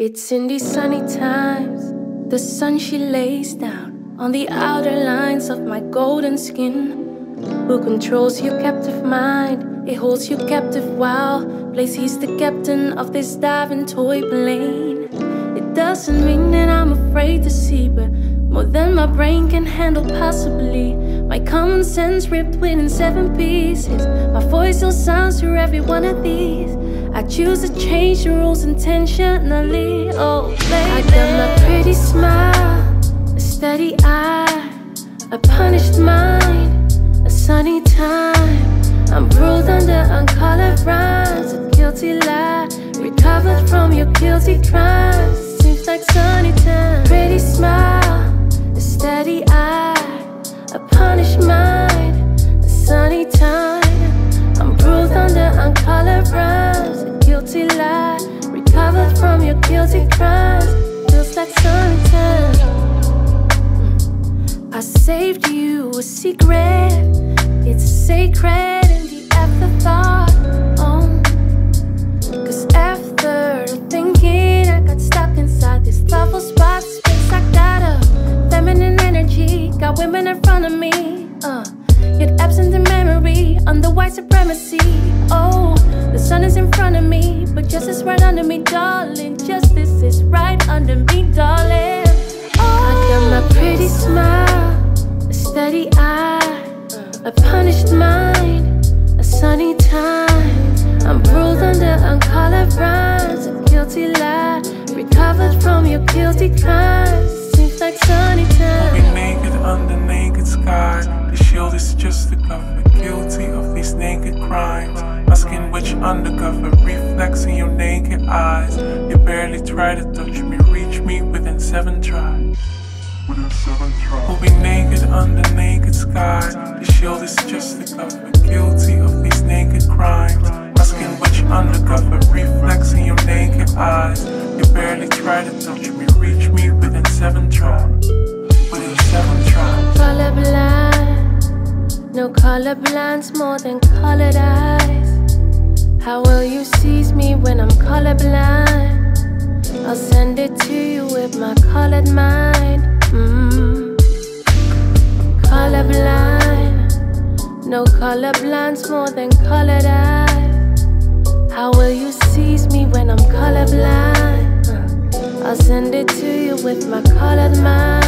It's in these sunny times, the sun she lays down on the outer lines of my golden skin. Who controls your captive mind? It holds you captive while plays he's the captain of this diving toy plane. It doesn't mean that I'm afraid to see, but more than my brain can handle possibly. My common sense ripped within 7 pieces. My voice still sounds through every one of these. I choose to change the rules intentionally. Oh, baby, I got my pretty smile, a steady eye, a punished mind, a sunny time. I'm bruised under uncolored rhymes, a guilty lie, recovered from your guilty crimes. Seems like sunny time. Pretty smile, a steady eye, a punished mind, a sunny time. I'm bruised under uncolored rhymes, a guilty lie, recovered from your guilty crimes. Feels like sunny time. I saved you a secret, it's sacred in the afterthought. Oh, cause after thinking, I got stuck inside this thoughtful spot. Space, I got a feminine energy, got women in front of me, yet absent in memory, under white supremacy. Oh, the sun is in front of me, but justice right under me, darling. Justice is right under me, darling. Oh, I got my pretty smile, a steady eye, a punished mind, a sunny time. I'm bruised under uncolored rhymes, a guilty lie, recovered from your guilty crimes. Seems like sunny time. We'll be naked under naked skies. The shield is just a cover, guilty of these naked crimes. My skin which undercover reflects in your naked eyes. You barely try to touch me, reach me within 7 tries. We'll be naked under naked skies. The shield is just a cover, guilty of these naked crimes. My skin which undercover reflects in your naked eyes. You barely try to touch me, reach me within 7 tries. Within 7 tries. Colorblind, no colorblind's more than colored eyes. How will you seize me when I'm colorblind? I'll send it to you with my colored mind. Colorblind, no colorblind's more than colored eyes. How will you seize me when I'm colorblind? I'll send it to you with my colored mind.